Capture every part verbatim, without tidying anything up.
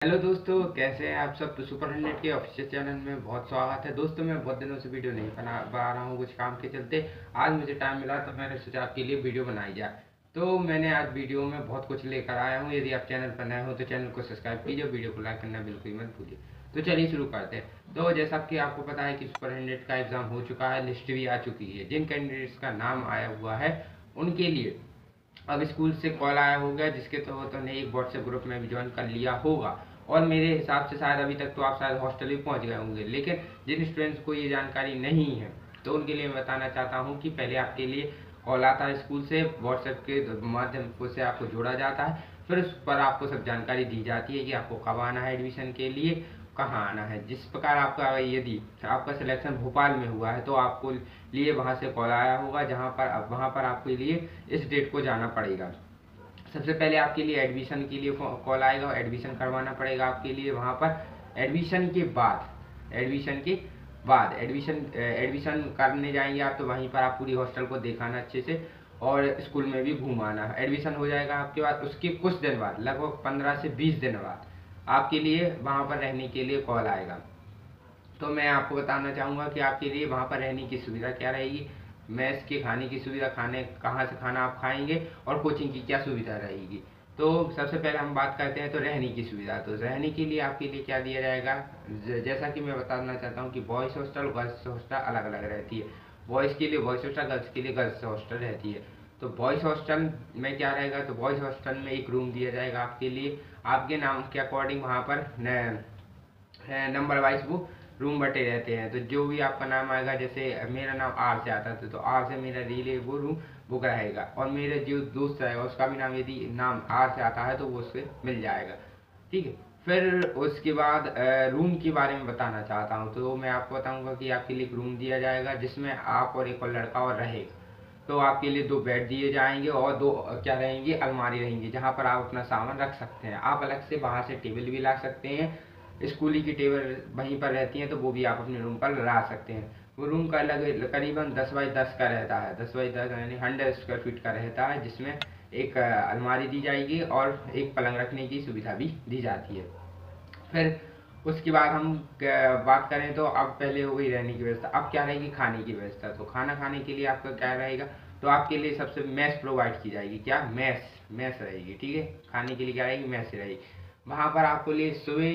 Hello दोस्तों, कैसे हैं आप सब। तो सुपर हंड्रेड के ऑफिशियल चैनल में बहुत स्वागत है। दोस्तों मैं बहुत दिनों से वीडियो नहीं बना पा रहा हूँ, कुछ काम के चलते। आज मुझे टाइम मिला तो मैंने सोचा आपके लिए वीडियो बनाई जाए। तो मैंने आज वीडियो में बहुत कुछ लेकर आया हूँ। यदि आप चैनल पर नए हो तो चैनल को सब्सक्राइब कीजिए, वीडियो को लाइक करना बिल्कुल ही मत भूलिए। तो चलिए शुरू करते हैं। तो जैसा कि आपको पता है कि सुपर हंड्रेड का एग्जाम हो चुका है, लिस्ट भी आ चुकी है। जिन कैंडिडेट्स का नाम आया हुआ है उनके लिए अब स्कूल से कॉल आया होगा, जिसके तो उन्होंने एक व्हाट्सएप ग्रुप में भी ज्वाइन कर लिया होगा। और मेरे हिसाब से शायद अभी तक तो आप शायद हॉस्टल भी पहुंच गए होंगे। लेकिन जिन स्टूडेंट्स को ये जानकारी नहीं है तो उनके लिए मैं बताना चाहता हूँ कि पहले आपके लिए कॉल आता है स्कूल से, व्हाट्सएप के माध्यम से आपको जोड़ा जाता है। फिर उस पर आपको सब जानकारी दी जाती है कि आपको कब आना है एडमिशन के लिए, कहाँ आना है। जिस प्रकार आपका यदि आपका सिलेक्शन भोपाल में हुआ है तो आपको लिए वहाँ से कॉल आया होगा, जहाँ पर अब वहाँ पर आपके लिए इस डेट को जाना पड़ेगा। सबसे पहले आपके लिए एडमिशन के लिए कॉल आएगा, एडमिशन करवाना पड़ेगा आपके लिए वहाँ पर। एडमिशन के बाद एडमिशन के बाद एडमिशन एडमिशन करने जाएंगे आप तो वहीं पर आप पूरी हॉस्टल को दिखाना अच्छे से, और स्कूल में भी घुमाना। एडमिशन हो जाएगा आपके बाद, उसके कुछ दिन बाद, लगभग पंद्रह से बीस दिन बाद आपके लिए वहाँ पर रहने के लिए कॉल आएगा। तो मैं आपको बताना चाहूँगा कि आपके लिए वहाँ पर रहने की सुविधा क्या रहेगी, मैस के खाने की सुविधा, खाने कहाँ से खाना आप खाएंगे, और कोचिंग की क्या सुविधा रहेगी। तो सबसे पहले हम बात करते हैं तो रहने की सुविधा। तो रहने के लिए आपके लिए क्या दिया जाएगा, जैसा कि मैं बताना चाहता हूँ कि बॉयज़ हॉस्टल गर्ल्स हॉस्टल अलग अलग रहती है। बॉयज़ के लिए बॉयज़ हॉस्टल, गर्ल्स के लिए गर्ल्स हॉस्टल रहती है। तो बॉयज़ हॉस्टल में क्या रहेगा, तो बॉयज़ हॉस्टल में एक रूम दिया जाएगा आपके लिए, आपके नाम के अकॉर्डिंग वहाँ पर नंबर वाइज वो रूम बटे रहते हैं। तो जो भी आपका नाम आएगा, जैसे मेरा नाम आर से आता था तो आर से मेरा रिले वो रूम बुक रहेगा, और मेरे जो दोस्त रहेगा उसका भी नाम यदि नाम आर से आता है तो वो उससे मिल जाएगा। ठीक है। फिर उसके बाद रूम के बारे में बताना चाहता हूँ। तो मैं आपको बताऊंगा कि आपके लिए एक रूम दिया जाएगा जिसमें आप और एक और लड़का और रहेगा। तो आपके लिए दो बेड दिए जाएंगे और दो क्या रहेंगी, अलमारी रहेंगी, जहाँ पर आप अपना सामान रख सकते हैं। आप अलग से बाहर से टेबल भी ला सकते हैं, स्कूली की टेबल वहीं पर रहती हैं तो वो भी आप अपने रूम पर ला सकते हैं। वो रूम का लग करीबन दस बाई दस का रहता है, दस बाई दस यानी हंड्रेड स्क्वायर फीट का रहता है, जिसमें एक अलमारी दी जाएगी और एक पलंग रखने की सुविधा भी दी जाती है। फिर उसके बाद हम बात करें तो अब पहले हो गई रहने की व्यवस्था, अब क्या रहेगी, खाने की व्यवस्था। तो खाना खाने के लिए आपका क्या रहेगा, तो आपके लिए सबसे मैस प्रोवाइड की जाएगी। क्या, मैस मैस रहेगी। ठीक है, खाने के लिए क्या रहेगी, मैस रहेगी। वहाँ पर आपको लिए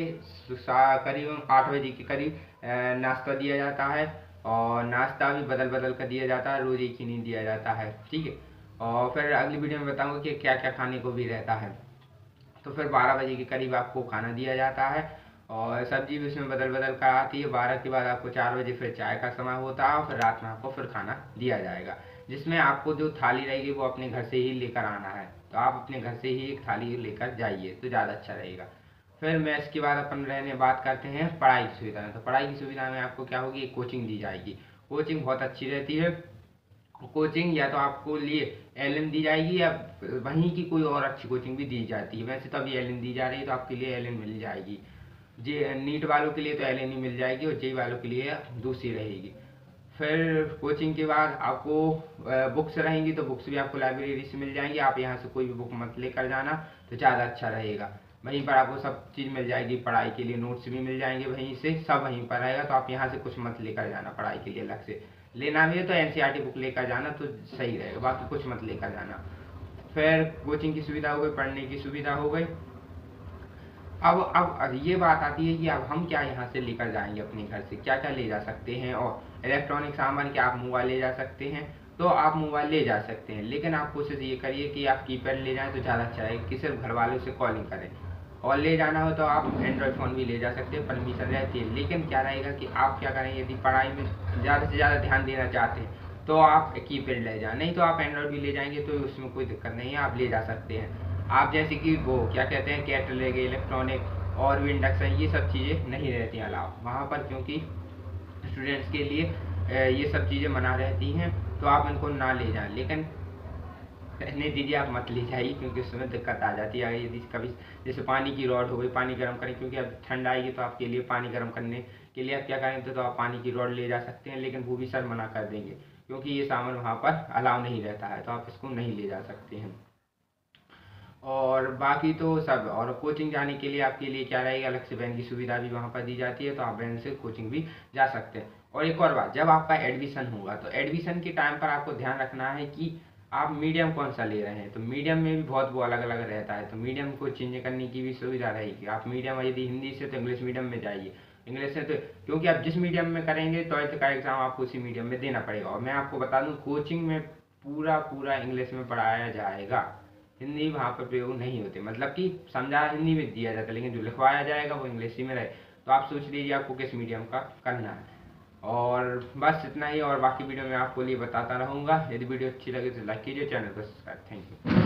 सुबह करीब आठ बजे के करीब नाश्ता दिया जाता है, और नाश्ता भी बदल बदल कर दिया जाता है, रोज एक ही नहीं दिया जाता है। ठीक है। और फिर अगली वीडियो में बताऊंगा कि क्या क्या खाने को भी रहता है। तो फिर बारह बजे के करीब आपको खाना दिया जाता है, और सब्जी भी उसमें बदल बदल कर आती है। बारह के बाद आपको चार बजे फिर चाय का समय होता है, और फिर रात में आपको फिर खाना दिया जाएगा, जिसमें आपको जो थाली रहेगी वो अपने घर से ही लेकर आना है। तो आप अपने घर से ही एक थाली लेकर जाइए तो ज़्यादा अच्छा रहेगा। फिर मैं इसके बाद अपन रहने बात करते हैं पढ़ाई की सुविधा में। तो पढ़ाई की सुविधा में आपको क्या होगी, कोचिंग दी जाएगी। कोचिंग बहुत अच्छी रहती है। कोचिंग या तो आपको लिए एल एन दी जाएगी, या वहीं की कोई और अच्छी कोचिंग भी दी जाती है। वैसे तो अभी एल एन दी जा रही है तो आपके लिए एल एन मिल जाएगी। जे नीट वालों के लिए तो एल एन ही मिल जाएगी, और जे वालों के लिए दूसरी रहेगी। फिर कोचिंग के बाद आपको बुक्स रहेंगी, तो बुक्स भी आपको लाइब्रेरी से मिल जाएंगी। आप यहाँ से कोई भी बुक मत लेकर जाना तो ज़्यादा अच्छा रहेगा। वहीं पर आपको सब चीज़ मिल जाएगी, पढ़ाई के लिए नोट्स भी मिल जाएंगे वहीं से, सब वहीं पर रहेगा। तो आप यहाँ से कुछ मत लेकर जाना, पढ़ाई के लिए अलग से लेना भी है तो N C R T book लेकर जाना तो सही रहेगा, बाकी कुछ मत लेकर जाना। फिर कोचिंग की सुविधा हो गई, पढ़ने की सुविधा हो गई। अब अब ये बात आती है कि अब हम क्या यहाँ से लेकर जाएंगे, अपने घर से क्या क्या ले जा सकते हैं। और इलेक्ट्रॉनिक सामान, क्या आप मोबाइल ले जा सकते हैं, तो आप मोबाइल ले जा सकते हैं, लेकिन आप कोशिश ये करिए कि आप कीपैड ले जाएं तो ज़्यादा अच्छा है, कि सिर्फ घर वालों से कॉलिंग करें। और ले जाना हो तो आप एंड्रॉयड फ़ोन भी ले जा सकते हैं, परमिशन रहती है। लेकिन क्या रहेगा कि आप क्या करें, यदि पढ़ाई में ज़्यादा से ज़्यादा ध्यान देना चाहते हैं तो आप कीपैड ले जाएं, नहीं तो आप एंड्रॉयड भी ले जाएंगे तो उसमें कोई दिक्कत नहीं है, आप ले जा सकते हैं। आप जैसे कि वो क्या कहते हैं, केटल ले गए इलेक्ट्रॉनिक, और भी इंडक्शन, ये सब चीज़ें नहीं रहती अलाउ वहाँ पर, क्योंकि स्टूडेंट्स के लिए ये सब चीज़ें मना रहती हैं, तो आप इनको ना ले जाएं। लेकिन रहने दीजिए, आप मत ले जाइए, क्योंकि उसमें दिक्कत आ जाती है। यदि कभी जैसे पानी की रॉड हो गई, पानी गर्म करें, क्योंकि अब ठंड आएगी तो आपके लिए पानी गर्म करने के लिए आप क्या करें, तो, तो आप पानी की रॉड ले जा सकते हैं, लेकिन वो भी सर मना कर देंगे, क्योंकि ये सामान वहाँ पर अलाउ नहीं रहता है, तो आप इसको नहीं ले जा सकते हैं। और बाकी तो सब। और कोचिंग जाने के लिए आपके लिए क्या रहेगा, अलग से वैन की सुविधा भी वहाँ पर दी जाती है, तो आप वैन से कोचिंग भी जा सकते हैं। और एक और बात, जब आपका एडमिशन होगा तो एडमिशन के टाइम पर आपको ध्यान रखना है कि आप मीडियम कौन सा ले रहे हैं। तो मीडियम में भी बहुत वो अलग अलग रहता है, तो मीडियम को चेंज करने की भी सुविधा रहेगी। आप मीडियम यदि हिंदी से तो इंग्लिश मीडियम में जाइए, इंग्लिश से तो, क्योंकि आप जिस मीडियम में करेंगे ट्वेल्थ का एग्ज़ाम आपको उसी मीडियम में देना पड़ेगा। और मैं आपको बता दूं, कोचिंग में पूरा पूरा इंग्लिश में पढ़ाया जाएगा, हिंदी वहाँ पर प्रयोग नहीं होते, मतलब कि समझा हिंदी में दिया जाता है, लेकिन जो लिखवाया जाएगा वो इंग्लिश ही में रहे। तो आप सोच लीजिए आपको किस मीडियम का करना है। और बस इतना ही, और बाकी वीडियो में आपको लिए बताता रहूँगा। यदि वीडियो अच्छी लगे तो लाइक कीजिए, चैनल को सब्सक्राइब। Thank you.